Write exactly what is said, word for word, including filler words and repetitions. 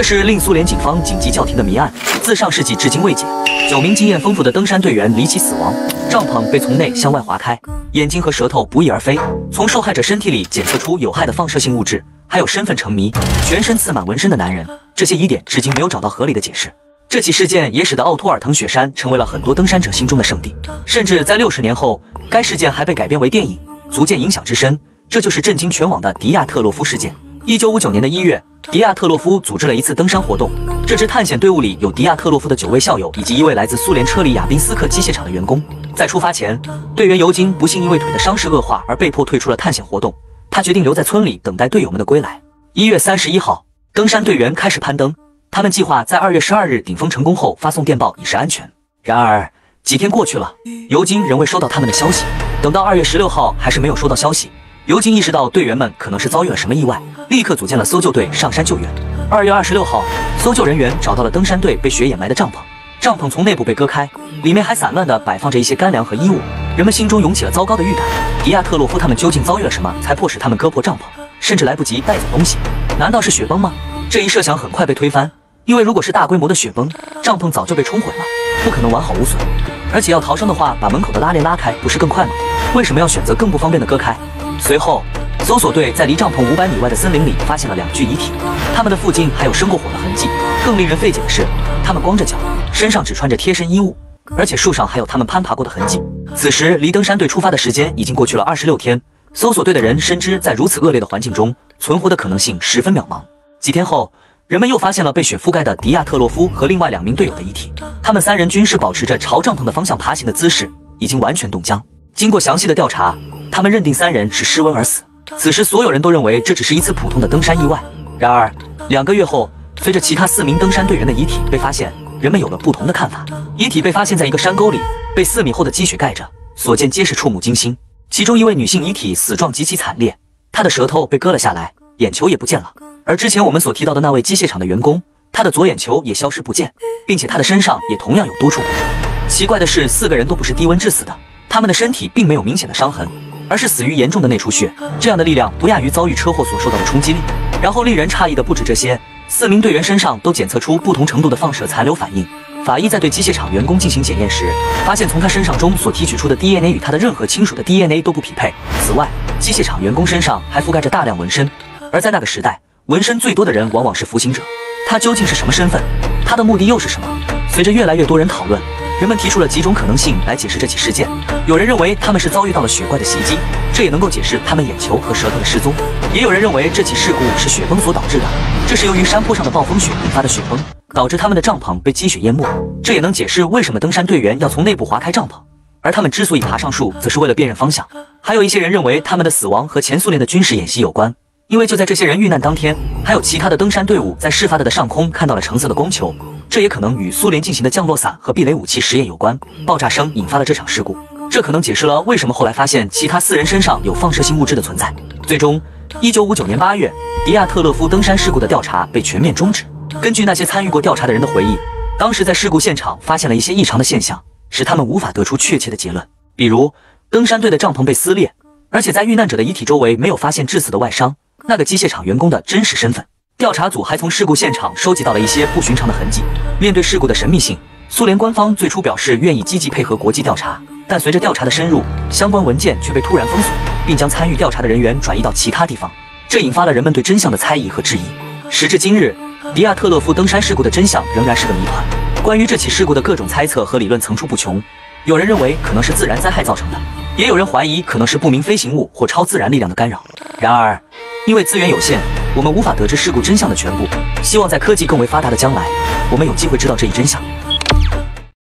这是令苏联警方紧急叫停的谜案，自上世纪至今未解。九名经验丰富的登山队员离奇死亡，帐篷被从内向外划开，眼睛和舌头不翼而飞，从受害者身体里检测出有害的放射性物质，还有身份成谜、全身刺满纹身的男人。这些疑点至今没有找到合理的解释。这起事件也使得奥托尔滕雪山成为了很多登山者心中的圣地，甚至在六十年后，该事件还被改编为电影，足见影响之深。这就是震惊全网的迪亚特洛夫事件。一九五九年的一月，迪亚特洛夫组织了一次登山活动。这支探险队伍里有迪亚特洛夫的九位校友以及一位来自苏联车里亚宾斯克机械厂的员工。在出发前，队员尤金不幸因为腿的伤势恶化而被迫退出了探险活动。他决定留在村里等待队友们的归来。一月三十一号，登山队员开始攀登，他们计划在二月十二日顶峰成功后发送电报以示安全。然而几天过去了，尤金仍未收到他们的消息。等到二月十六号还是没有收到消息。尤金意识到队员们可能是遭遇了什么意外，立刻组建了搜救队上山救援。二月二十六号，搜救人员找到了登山队被雪掩埋的帐篷，帐篷从内部被割开，里面还散乱地摆放着一些干粮和衣物。人们心中涌起了糟糕的预感，迪亚特洛夫他们究竟遭遇了什么，才迫使他们割破帐篷，甚至来不及带走东西？难道是雪崩吗？这一设想很快被推翻，因为如果是大规模的雪崩，帐篷早就被冲毁了，不可能完好无损。而且要逃生的话，把门口的拉链拉开不是更快吗？为什么要选择更不方便的割开？随后，搜索队在离帐篷五百米外的森林里发现了两具遗体，他们的附近还有生过火的痕迹。更令人费解的是，他们光着脚，身上只穿着贴身衣物，而且树上还有他们攀爬过的痕迹。此时离登山队出发的时间已经过去了二十六天，搜索队的人深知在如此恶劣的环境中，存活的可能性十分渺茫。几天后，人们又发现了被雪覆盖的迪亚特洛夫和另外两名队友的遗体，他们三人均是保持着朝帐篷的方向爬行的姿势，已经完全冻僵。经过详细的调查，他们认定三人是失温而死。此时所有人都认为这只是一次普通的登山意外。然而两个月后，随着其他四名登山队员的遗体被发现，人们有了不同的看法。遗体被发现在一个山沟里，被四米厚的积雪盖着，所见皆是触目惊心。其中一位女性遗体死状极其惨烈，她的舌头被割了下来，眼球也不见了。而之前我们所提到的那位机械厂的员工，他的左眼球也消失不见，并且他的身上也同样有多处骨折。奇怪的是，四个人都不是低温致死的，他们的身体并没有明显的伤痕，而是死于严重的内出血。这样的力量不亚于遭遇车祸所受到的冲击力。然后令人诧异的不止这些，四名队员身上都检测出不同程度的放射残留反应。法医在对机械厂员工进行检验时，发现从他身上中所提取出的 D N A 与他的任何亲属的 D N A 都不匹配。此外，机械厂员工身上还覆盖着大量纹身，而在那个时代，纹身最多的人往往是服刑者。他究竟是什么身份？他的目的又是什么？随着越来越多人讨论，人们提出了几种可能性来解释这起事件。有人认为他们是遭遇到了雪怪的袭击，这也能够解释他们眼球和舌头的失踪。也有人认为这起事故是雪崩所导致的，这是由于山坡上的暴风雪引发的雪崩，导致他们的帐篷被积雪淹没。这也能解释为什么登山队员要从内部划开帐篷，而他们之所以爬上树，则是为了辨认方向。还有一些人认为他们的死亡和前苏联的军事演习有关，因为就在这些人遇难当天，还有其他的登山队伍在事发的的上空看到了橙色的光球，这也可能与苏联进行的降落伞和避雷武器实验有关。爆炸声引发了这场事故，这可能解释了为什么后来发现其他四人身上有放射性物质的存在。最终，一九五九年八月，迪亚特勒夫登山事故的调查被全面终止。根据那些参与过调查的人的回忆，当时在事故现场发现了一些异常的现象，使他们无法得出确切的结论。比如，登山队的帐篷被撕裂，而且在遇难者的遗体周围没有发现致死的外伤，那个机械厂员工的真实身份。调查组还从事故现场收集到了一些不寻常的痕迹。面对事故的神秘性，苏联官方最初表示愿意积极配合国际调查，但随着调查的深入，相关文件却被突然封锁，并将参与调查的人员转移到其他地方，这引发了人们对真相的猜疑和质疑。时至今日，迪亚特勒夫登山事故的真相仍然是个谜团。关于这起事故的各种猜测和理论层出不穷，有人认为可能是自然灾害造成的，也有人怀疑可能是不明飞行物或超自然力量的干扰。然而，因为资源有限，我们无法得知事故真相的全部。希望在科技更为发达的将来，我们有机会知道这一真相。